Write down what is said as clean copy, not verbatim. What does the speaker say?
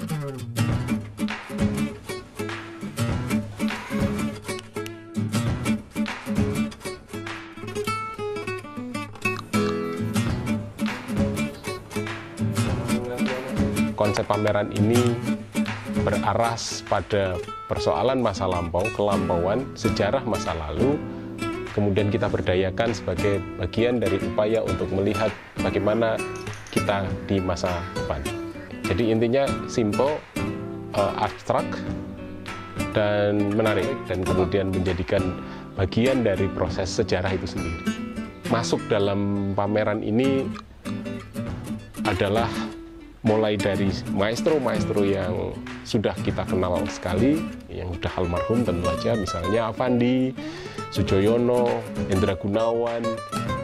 Konsep pameran ini beraras pada persoalan masa lampau, kelampauan, sejarah masa lalu, kemudian kita berdayakan sebagai bagian dari upaya untuk melihat bagaimana kita di masa depan. Jadi intinya simple, abstrak, dan menarik, dan kemudian menjadikan bagian dari proses sejarah itu sendiri. Masuk dalam pameran ini adalah mulai dari maestro-maestro yang sudah kita kenal sekali, yang sudah almarhum tentu saja, misalnya Avandi, Sujoyono, Hendra Gunawan,